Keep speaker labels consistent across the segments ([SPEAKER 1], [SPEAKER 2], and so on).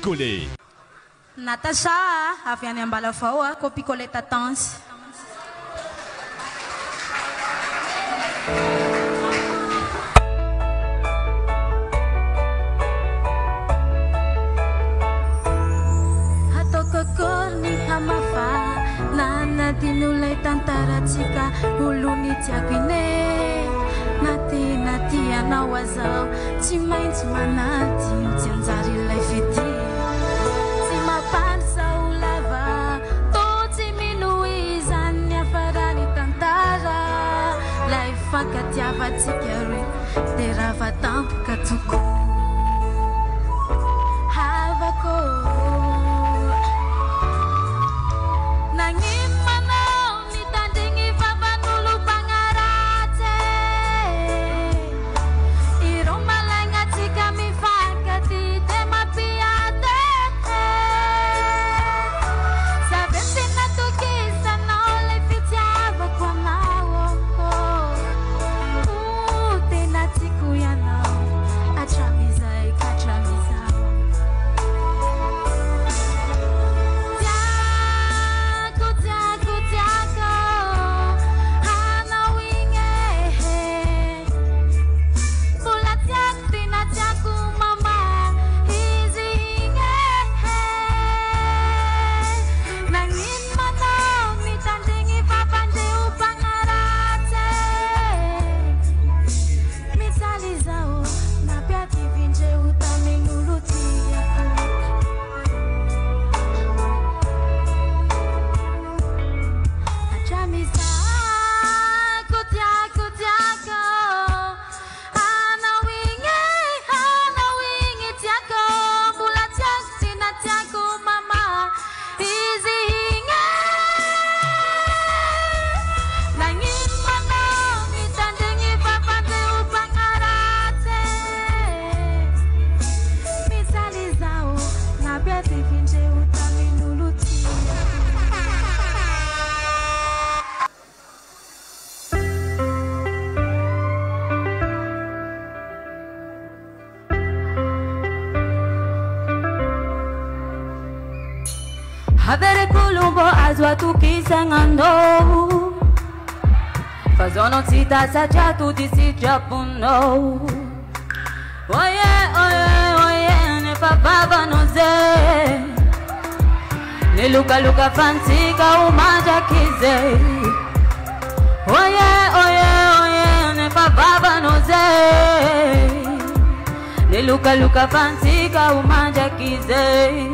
[SPEAKER 1] Copicolé.
[SPEAKER 2] Natasha, avy any Ambalafao, Copicolé Tatanse. Hatokokoni hamafa, nana dinulay tantaratsika, uluni tiako ine. Nati anao azao, tsy maintsy manaty, tsy anjary ilay fety. Tsy mampandry zao lava, tô tsy minohizany ny afarany tantara. Lay fankatiavatsika roe, de rava tampoka toko. Havako nangin manao mitandrigny vavan'olo mpagnaratsy. Ireo malagnatsika mifankaty de mampiady. Zavy tena tokisanao lay fitiavako anao. Tena tiako ianao, hatramizay katramizao.
[SPEAKER 3] Avere kulumbo azwa tukisangano, fazono tsita sacha tudisi japuno. Oye, ne papa noze, ne luka fansika umaja kize. Oye, ne papa noze, ne luka fansika umaja kize.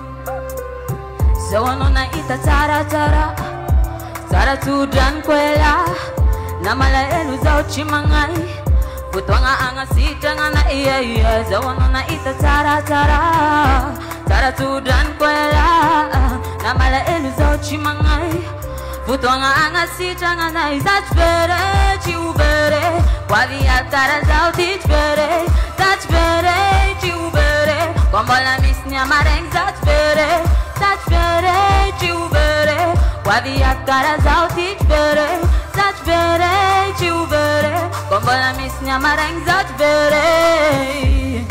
[SPEAKER 3] Zawono na ita Tsara tudan kwela na mala elu zao chimangai Futwanga anga sitanga na iya Zawono na ita Tsara tudan kwela na mala elu zao chimangai Futwanga anga sitanga na Zatbere chiubere Wavi altara zao titbere Zatbere chiubere Kombola misnya mareng zatbere Zatbere chiubere Wavi akara zao titbere Zatbere chiubere Kombola misnya mareng zatbere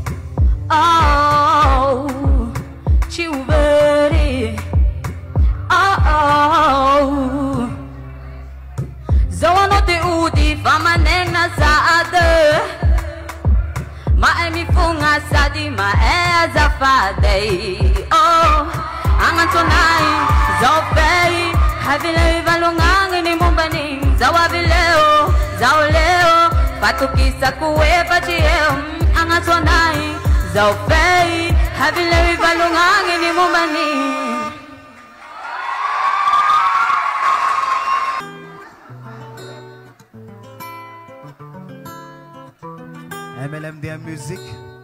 [SPEAKER 3] Oh chiubere Oh Zawono te uti famaneng na saade Maemi funga sadi mae zafadei Oh Angatonai Zopei Havile valungang ni mumbani Zawavileo Zauleo Patukisa kuwe pachiem Angatonai Zopei Havile valungang ni mumbani
[SPEAKER 4] MLMDM musique.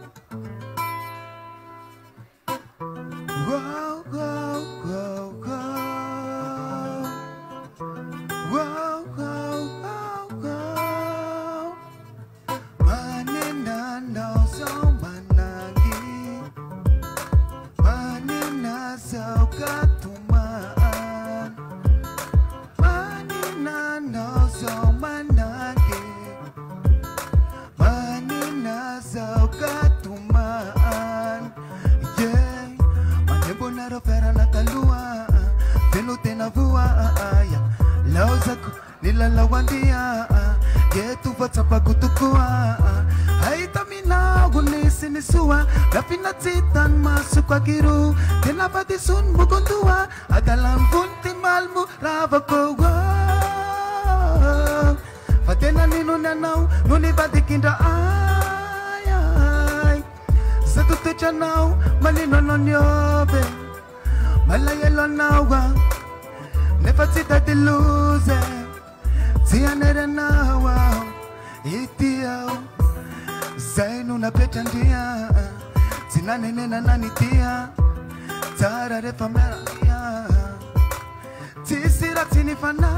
[SPEAKER 4] Wow, wow, wow, wow. Wow, wow, wow, wow. Manina no so managi. Manina so katumaan. Manina no so managi. Manina so kutukua haita mina gunisi nisua Gafina titan masuk kwa kiru Tena pati sun bukundua Adalang bunti malmu rava ko Fatena ninu nanau Nuni badi kinda ay ay Satutu chanau Malino nonyobe Malayelo nawa Nefatita diluze Tia nere nawa Itiao Zainu na petandia Tina nene na nanitia Tara de famera Tisira tinifana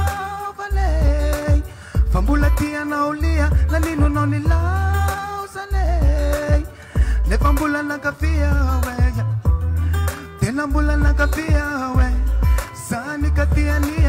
[SPEAKER 4] Vale Fambula tia na ulia Na nino noni lao Zale Ne fambula na kafia we Tenambula na kafia we Sani katia ni